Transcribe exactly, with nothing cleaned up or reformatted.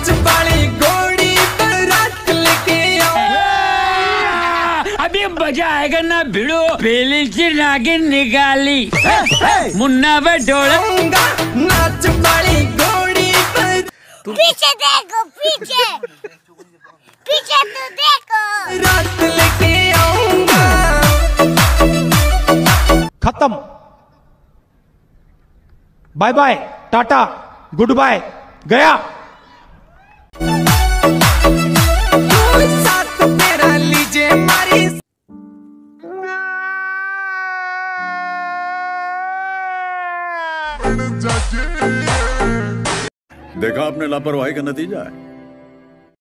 नाच वाली घोड़ी पर रात लेके आओ। अभी मजा आएगा ना भिड़ो, पहली सी नागिन निकाली मुन्ना बटोला। नाच वाली घोड़ी पर पीछे देखो, पीछे पीछे तो देखो, रात लेके आऊंगा। खत्म, bye bye, tata, goodbye, गया। साथ तेरा लीजिए मारी। देखा आपने लापरवाही का नतीजा है।